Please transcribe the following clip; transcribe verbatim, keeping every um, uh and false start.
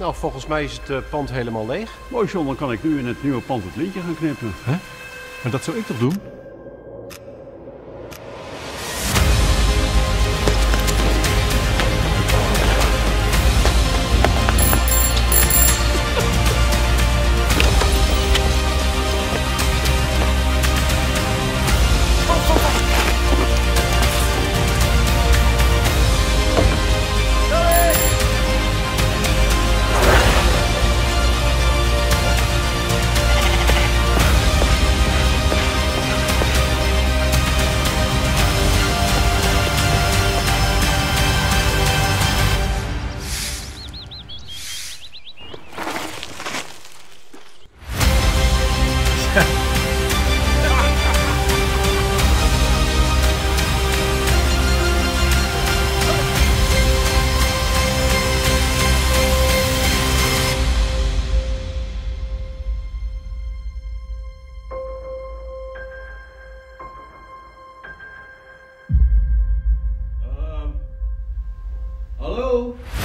Nou, volgens mij is het uh, pand helemaal leeg. Mooi, John, dan kan ik nu in het nieuwe pand het lintje gaan knippen. Hè? Maar dat zou ik toch doen? Hallo?